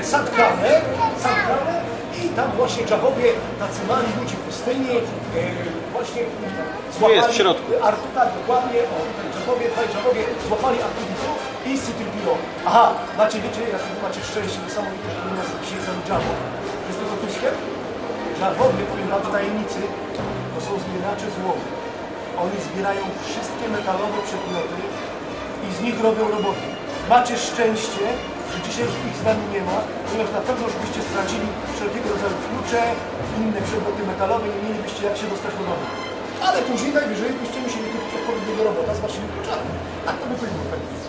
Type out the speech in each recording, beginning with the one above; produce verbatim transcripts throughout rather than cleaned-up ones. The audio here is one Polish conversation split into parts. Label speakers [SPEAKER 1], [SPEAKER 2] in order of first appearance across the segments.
[SPEAKER 1] Sadkamę, Sadkamę i tam właśnie Jawowie, tacy mali ludzie w pustyni, e, właśnie złapali...
[SPEAKER 2] jest w środku.
[SPEAKER 1] Artuta, dokładnie, o, Jawowie, dwaj Jawowie złapali Artuditu i C trzy P O. Aha, macie, wiecie, jak macie szczęście, niesamowite, że u nas dzisiaj są Javów. Jest tego Tuskiem? Jawowie, powiem wam w tajemnicy, to są zbieracze złomu. Oni zbierają wszystkie metalowe przedmioty i z nich robią roboty. Macie szczęście, że dzisiaj już ich z nami nie ma, ponieważ na pewno już byście stracili wszelkiego rodzaju klucze, inne przedmioty metalowe, nie mielibyście jak się dostać do domu. Ale później najwyżej byście musieli kupić odpowiedniego robota z waszymi kluczami. A to by powinno powiedzieć.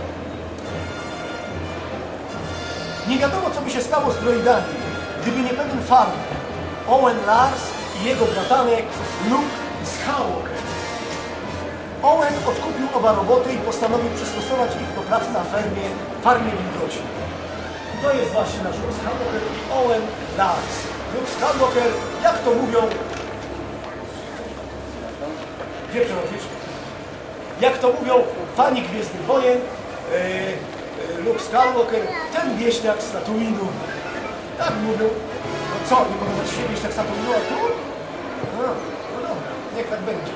[SPEAKER 1] Nie wiadomo, co by się stało z droidami, gdyby nie pewien farmer, Owen Lars i jego bratanek Luke Skywalker. Owen odkupił oba roboty i postanowił przystosować ich do pracy na fermie, farmie wilgoci. To jest właśnie nasz Luke Skywalker i Owen Lars. Luke Skywalker, jak to mówią... Gdzie przechodzisz? Jak to mówią fani Gwiezdnych Wojen, yy, Luke Skywalker, ten wieśniak z Tatooinu. Tak mówią. No co, nie podoba ci się wieśniak z Tatooinu, a tu? No, no dobra, niech tak będzie.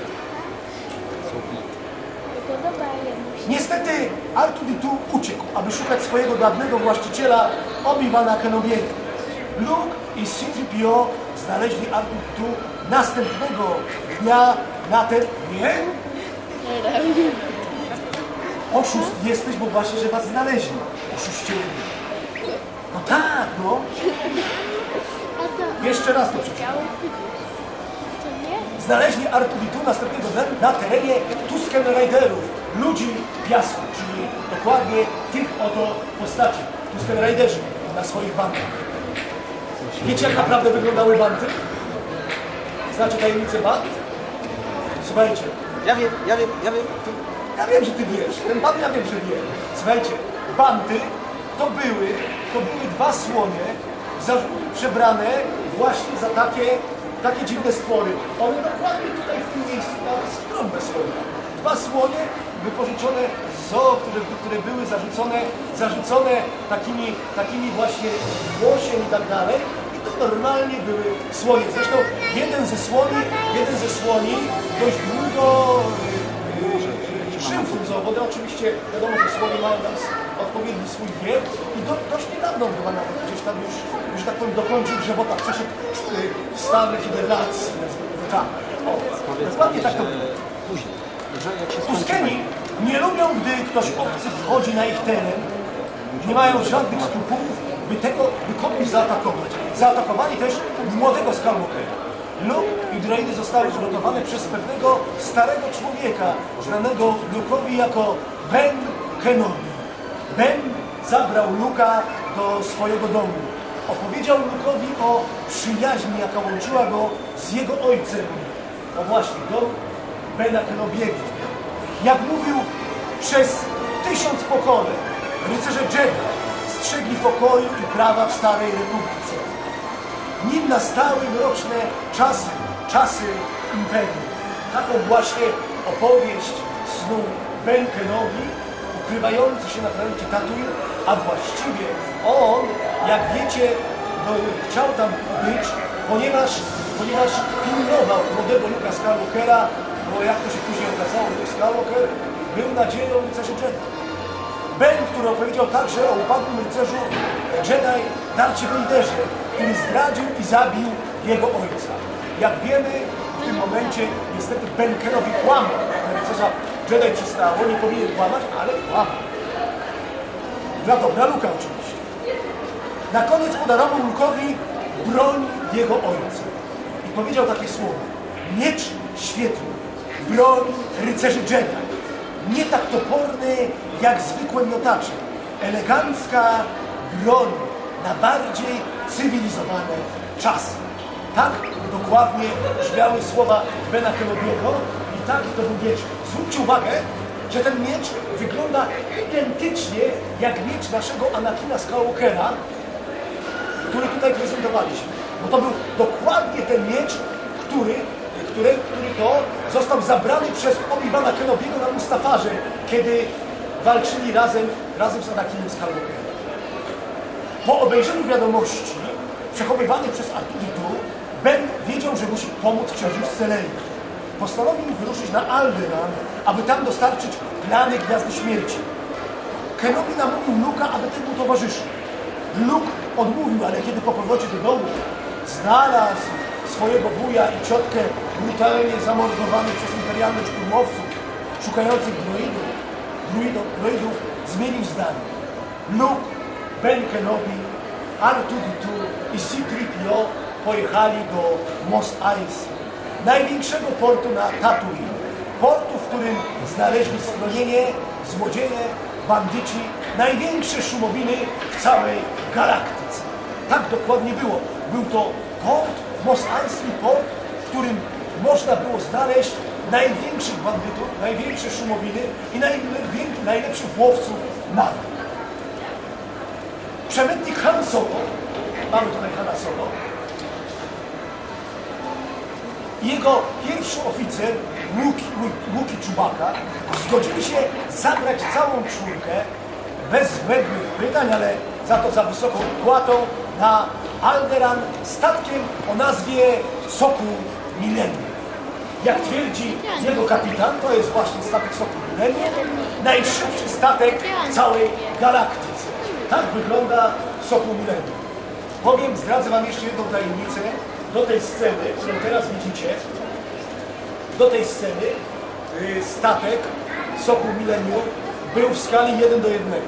[SPEAKER 1] Niestety Artuditu uciekł, aby szukać swojego dawnego właściciela Obi-Wana Kenobiego. Luke i C trzy P O znaleźli Artuditu następnego dnia na ten... Nie? Oszust jesteś, bo właśnie, że was znaleźli. Oszuścieli. No tak, no. Jeszcze raz to przeczytam. Znaleźli Artuditu następnego dnia na terenie Tusken Raiderów, ludzi piasku, czyli dokładnie tych oto postaci. Tusken Raiderzy na swoich bandach. Wiecie, jak naprawdę wyglądały bandy? Znacie tajemnicę band? Słuchajcie.
[SPEAKER 2] Ja wiem, ja wiem, ja wiem.
[SPEAKER 1] Ja wiem, że ty wiesz. Ten pan ja wiem, że wie. Słuchajcie, bandy to były, to były dwa słonie za, przebrane właśnie za takie, takie dziwne stwory. One dokładnie tutaj w tym miejscu na trąbę słonia. Dwa słonie wypożyczone z zoo, które, które były zarzucone, zarzucone takimi, takimi właśnie łosiem i tak dalej. I to normalnie były słonie. Zresztą jeden ze słoni, jeden ze słoni dość długo szymfł z owodę. Oczywiście wiadomo, że słonie mają tam odpowiedni swój wiek i do, dość niedawno chyba nawet gdzieś tam już, już tak powiem, dokończył żywota, przeszedł w stany hibernacji. Tak. O, dokładnie tak to było. Tuskeni nie lubią, gdy ktoś obcy wchodzi na ich teren. Nie mają żadnych skrupułów, by tego, by kogoś zaatakować. Zaatakowali też młodego Skywalkera. Luke i droidy zostały przygotowane przez pewnego starego człowieka, znanego Luke'owi jako Ben Kenobi. Ben zabrał Luke'a do swojego domu. Opowiedział Luke'owi o przyjaźni, jaka łączyła go z jego ojcem. O właśnie, dom Bena Kenobiego. Jak mówił, przez tysiąc pokoleń rycerze Jedi strzegli pokoju i prawa w Starej Republice. Nim nastały mroczne czasy, czasy Imperium. Taką właśnie opowieść snuł Ben Kenobi, ukrywający się na planecie Tatooine, a właściwie on, jak wiecie, no, chciał tam być, ponieważ, ponieważ pilnował młodego Luke'a Skywalkera, bo jak to się później okazało, Luke Skywalker był nadzieją rycerzy Jedi. Ben, który opowiedział także o upadłym rycerzu Jedi Darcie Vaderze, który zdradził i zabił jego ojca. Jak wiemy, w tym momencie niestety Ben Kenobi kłamał. Na rycerza Jedi przystało, nie powinien kłamać, ale kłamał. Dla dobra Luke'a oczywiście. Na koniec podarował Luke'owi broń jego ojca. I powiedział takie słowa. Miecz świetlny, broń rycerzy Jedi. Nie tak toporny jak zwykłe miotacze. Elegancka broń na bardziej cywilizowane czasy. Tak dokładnie brzmiały słowa Bena Kenobiego i tak to był miecz. Zwróćcie uwagę, że ten miecz wygląda identycznie jak miecz naszego Anakina Skywalkera, który tutaj prezentowaliśmy. Bo to był dokładnie ten miecz, który Który, który to został zabrany przez Obi-Wana Kenobiego na Mustafarze, kiedy walczyli razem, razem z Anakinem Skywalkerem. Po obejrzeniu wiadomości przechowywanych przez Artuditu, Ben wiedział, że musi pomóc księżniczce Lei. Postanowił wyruszyć na Alderaan, aby tam dostarczyć plany Gwiazdy Śmierci. Kenobi namówił Luke'a, aby temu towarzyszył. Luke odmówił, ale kiedy po powrocie do domu znalazł swojego wuja i ciotkę brutalnie zamordowanych przez imperialnych szturmowców szukających droidów, druidów, droidów zmienił zdanie. Luke, Ben Kenobi, R dwa D dwa i C trzy P O pojechali do Mos Eisley, największego portu na Tatooine. Portu, w którym znaleźli schronienie złodzieje, bandyci, największe szumowiny w całej galaktyce. Tak dokładnie było. Był to port, Mos Eisley port, w którym można było znaleźć największych bandytów, największe szumowiny i najlepszych, najlepszych łowców nagród. Przemytnik Han Solo, mamy tutaj Hana Solo, i jego pierwszy oficer, Wookie Chewbacca, zgodzili się zabrać całą czwórkę bez zbędnych pytań, ale za to za wysoką płatą na Alderaan statkiem o nazwie Sokół Millennium. Jak twierdzi jego kapitan, to jest właśnie statek Sokół Millennium, najszybszy statek w całej galaktyce. Tak wygląda Sokół Millennium. Powiem, zdradzę wam jeszcze jedną tajemnicę. Do tej sceny, którą teraz widzicie, do tej sceny yy, statek Sokół Millennium był w skali jeden do jednego.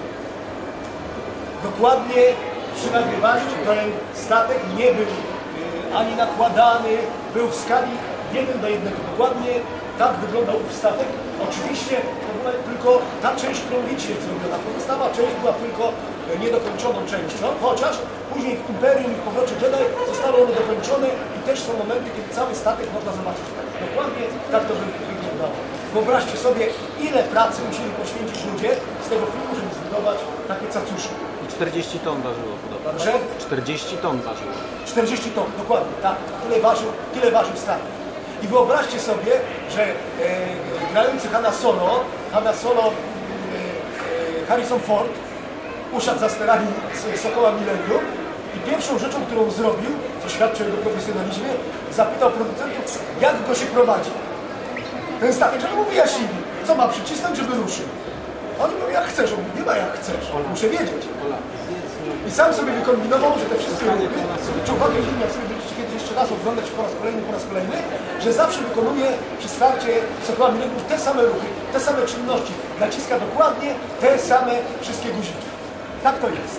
[SPEAKER 1] Dokładnie przy nagrywaniu ten statek nie był yy, ani nakładany, był w skali jeden do jednego. Dokładnie tak wyglądał ów statek. Oczywiście to była tylko ta część, którą widzicie zrobiona. Pozostała część była tylko niedokończoną częścią, chociaż później w Imperium i w Powrocie Jedi zostały one dokończone i też są momenty, kiedy cały statek można zobaczyć. Dokładnie tak to wyglądało. Wyobraźcie sobie, ile pracy musieli poświęcić ludzie z tego filmu, żeby zbudować takie cacuszki.
[SPEAKER 2] I czterdzieści ton ważyło podobno.
[SPEAKER 1] Że?
[SPEAKER 2] czterdzieści ton ważyło.
[SPEAKER 1] czterdzieści ton, dokładnie, tak. Tyle ważył, tyle ważył statek. I wyobraźcie sobie, że e, grający Hana Solo, Hana Solo e, e, Harrison Ford usiadł za sterami Sokoła Millennium i pierwszą rzeczą, którą zrobił, co świadczy o jego profesjonalizmie, zapytał producentów, jak go się prowadzi. Ten statek, żeby mu wyjaśnili, co ma przycisnąć, żeby ruszył. Oni mówią, jak chcesz, on mówi, nie ma jak chcesz, muszę wiedzieć. I sam sobie wykombinował, że te wszystkie ruchy, zwróćcie uwagę, jak sobie będziecie kiedyś jeszcze raz oglądać po raz kolejny, po raz kolejny, że zawsze wykonuje przy starcie Sokoła Millennium te same ruchy, te same czynności, naciska dokładnie te same wszystkie guziki. Tak to jest.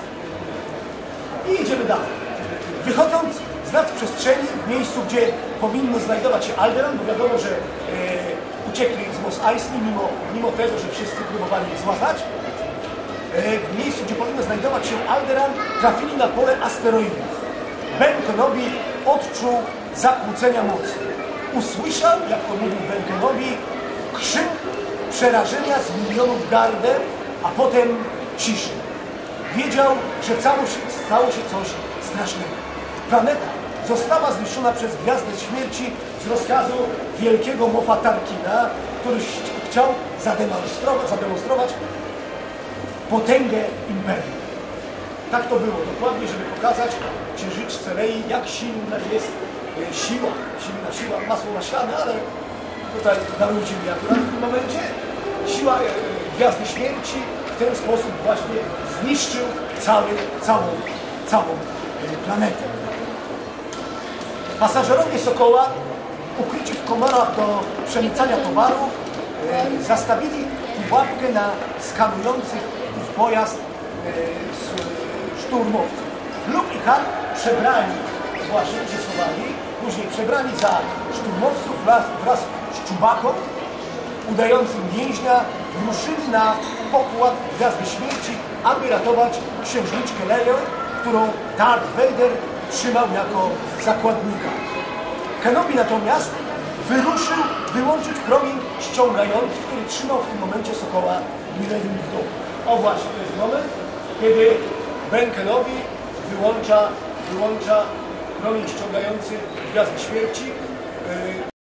[SPEAKER 1] I idziemy dalej. Wychodząc z nadprzestrzeni, w miejscu, gdzie powinno znajdować się Alderaan, bo wiadomo, że e, uciekli z Mos Eisley, mimo, mimo tego, że wszyscy próbowali ich złapać, e, w miejscu, gdzie powinno znajdować się Alderaan, trafili na pole asteroidów. Ben Kenobi odczuł zakłócenia mocy. Usłyszał, jak to mówił Ben Kenobi, krzyk przerażenia z milionów gardeł, a potem ciszy. Wiedział, że stało się, stało się coś strasznego. Planeta została zniszczona przez Gwiazdę Śmierci z rozkazu wielkiego Moffa Tarkina, który chciał zademonstrować, zademonstrować potęgę Imperium. Tak to było, dokładnie, żeby pokazać księżniczce Lei, jak silna jest e, siła, silna siła, masło maślane, ale tutaj darujcie mi akurat w tym momencie, siła e, Gwiazdy Śmierci w ten sposób właśnie zniszczył cały, całą, całą planetę. Pasażerowie Sokoła, ukryci w komorach do przemycania towaru, e, zastawili pułapkę na skanujących ów pojazd e, szturmowców. Luke i Han przebrani, właśnie się schowali, później przebrani za szturmowców wraz, wraz z Chewbacką, udającym więźnia, ruszyli na pokład Gwiazdy Śmierci, aby ratować księżniczkę Leję, którą Darth Vader trzymał jako zakładnika. Kenobi natomiast wyruszył wyłączyć promień ściągający, który trzymał w tym momencie Sokoła Millennium w domu. O właśnie, to jest moment, kiedy Ben Kenobi wyłącza, wyłącza promień ściągający Gwiazdy Śmierci.